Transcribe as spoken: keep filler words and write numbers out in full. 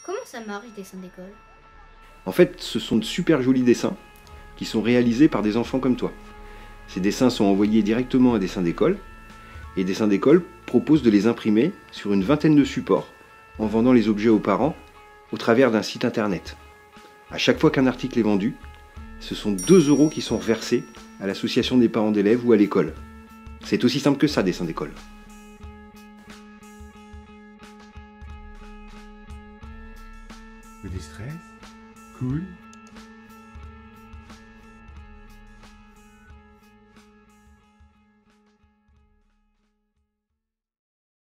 Comment ça marche, les dessins d'école? En fait, ce sont de super jolis dessins qui sont réalisés par des enfants comme toi. Ces dessins sont envoyés directement à Dessins d'école, et Dessins d'école propose de les imprimer sur une vingtaine de supports en vendant les objets aux parents au travers d'un site internet. À chaque fois qu'un article est vendu, ce sont deux euros qui sont versés à l'association des parents d'élèves ou à l'école. C'est aussi simple que ça, Dessins d'école. Coup de stress? Cool.